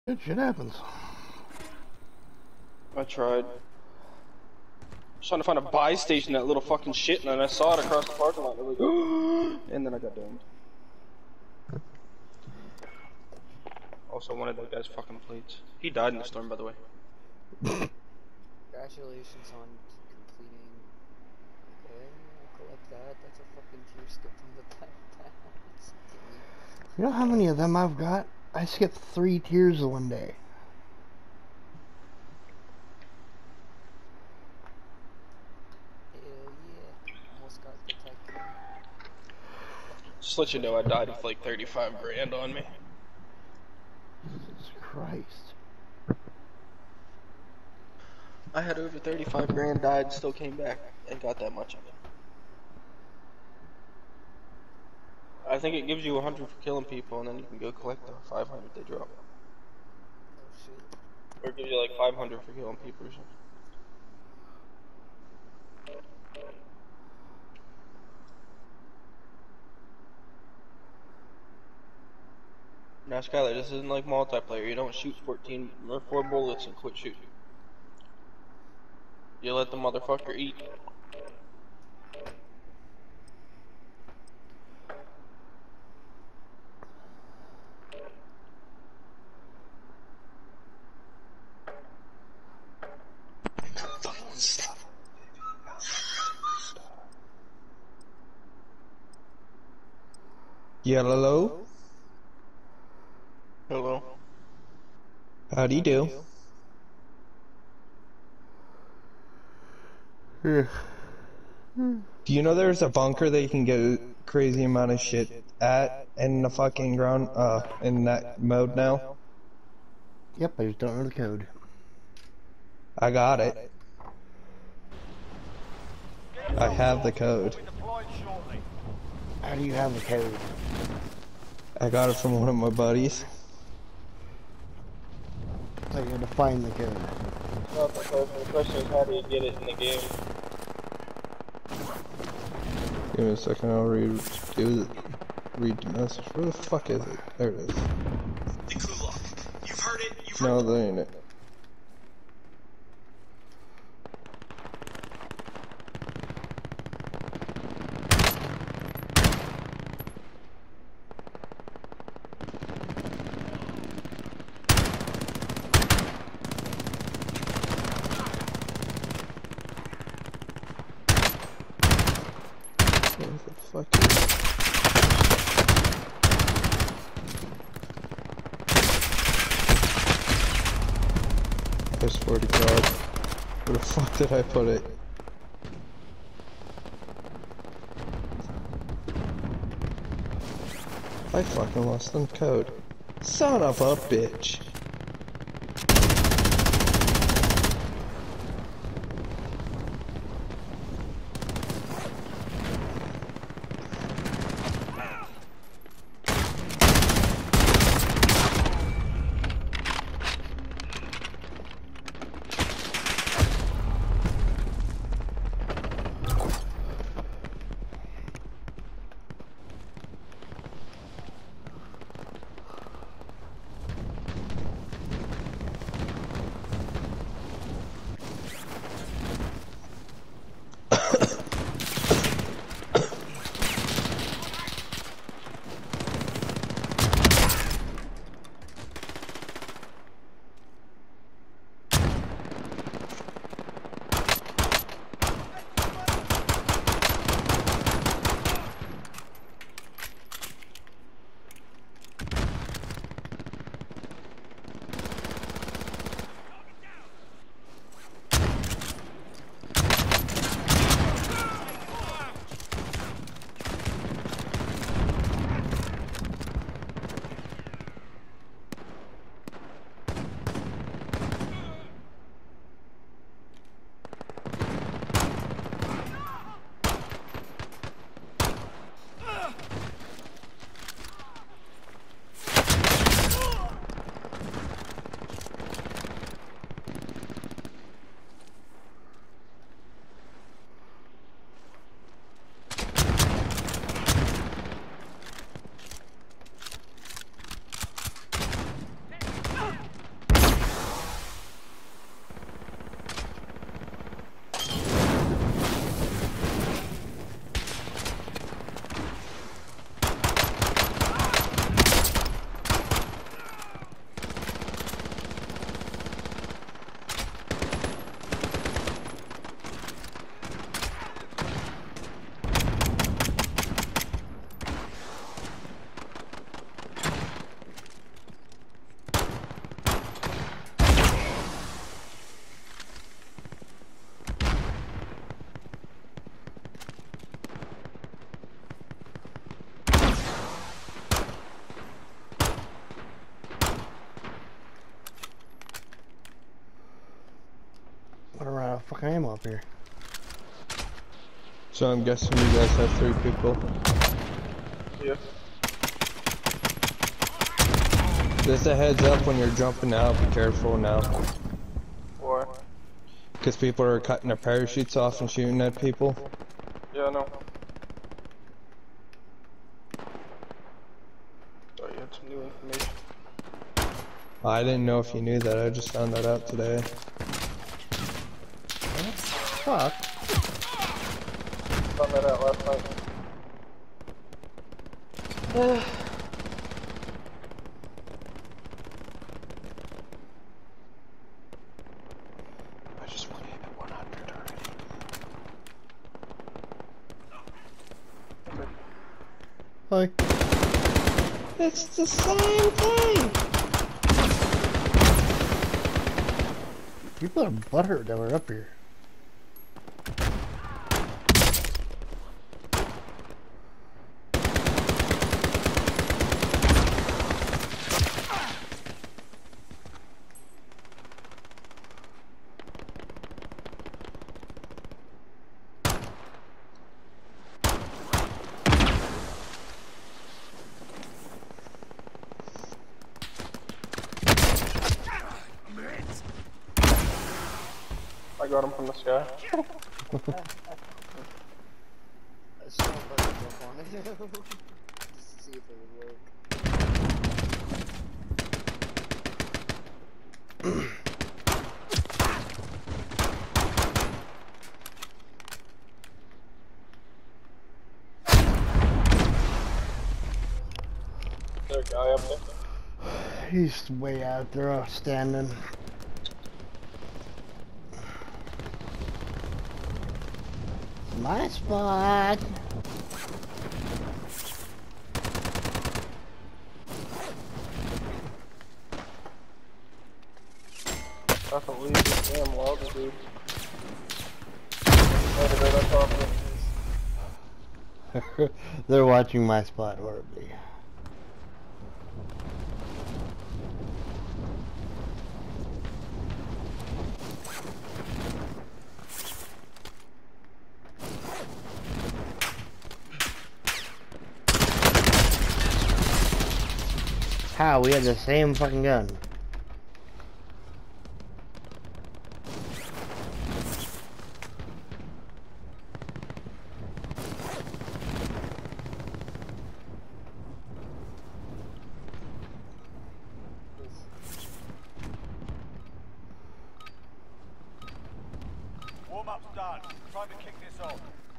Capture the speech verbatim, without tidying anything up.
Good shit happens. I tried. I was trying to find a buy station, that little fucking shit, and then I saw it across the parking lot. And, like, and then I got domed. Also, one of that guy's fucking plates. He died in the storm, by the way. Congratulations on completing. Okay, I'll collect that. That's a fucking tier skip from the pass. You know how many of them I've got? I skipped three tiers in one day. Hell yeah. Almost got the tycoon. Just to let you know, I died with like thirty-five grand on me. Jesus Christ. I had over thirty-five grand, died, still came back, and got that much of it. I think it gives you a hundred for killing people, and then you can go collect the five hundred they drop. Oh shit. Or it gives you like five hundred for killing people or something. Now, Skylar, this isn't like multiplayer. You don't shoot fourteen or four bullets and quit shooting. You let the motherfucker eat. Yeah, hello? Hello. How do you do? Yeah. Do you know there's a bunker that you can get a crazy amount of shit at in the fucking ground, uh, in that mode now? Yep, I just don't know the code. I got it. I have the code. How do you have the code? I got it from one of my buddies. So you had to find the code. No, the question is, how do you get it in the game? Give me a second, I'll read, do the, read the message. Where the fuck is it? There it is. The Kulak. You've heard it. You've heard No, that ain't it. Where the fuck is it? I swear to God. Where the fuck did I put it? I fucking lost the code. Son of a bitch. fucking ammo up here. So I'm guessing you guys have three people. Yeah. Just a heads up when you're jumping out, be careful now. Why? Because people are cutting their parachutes off and shooting at people. Yeah, I know. Oh, you had some new information. I didn't know if you knew that, I just found that out today. Fuck. Found that out last night. I just want to hit one hundred already. Okay. Hi. It's the same thing! People are butthurt that we're up here. I got him from the sky. I still have to jump on it. Just to see if it would work. Is there a guy up there? He's way out there uh, standing. My spot. I can leave this damn lobby, dude. Right there, that's awesome. They're watching my spot horribly. How? We had the same fucking gun. Warm-up's done. Time to kick this off.